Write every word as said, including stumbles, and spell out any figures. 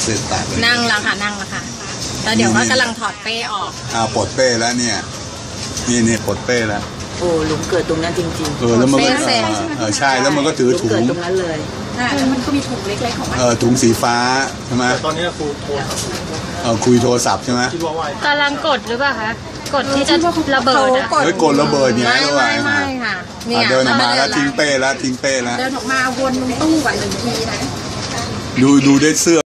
เส้นตัดนั่งแล้วค่ะนั่งแล้วค่ะแล้วเดี๋ยวก็กำลังถอดเป้ออกอ่าปลดเป้แล้วเนี่ยนี่นี่ปลดเป้แล้วโอ้หลุมเกิดตรงนั้นจริงๆเออแล้วมันก็เออใช่แล้วมันก็ถือถุงตรงนั้นเลยแล้วมันก็มีถุงเล็กๆของมันเออถุงสีฟ้าใช่ไหมตอนนี้ครูโทรเออคุยโทรศัพท์ใช่ไหมกำลังกดหรือเปล่าคะกดที่จะระเบิดอ่ะเฮ้ยกดระเบิดเนี่ยไม่ไม่ไม่ค่ะเนี่ยเดินออกมาแล้วทิ้งเป้แล้วทิ้งเป้แล้วเดินออกมาวนตู้ก่อนหนึ่งทีนะดูดูได้เสื้อ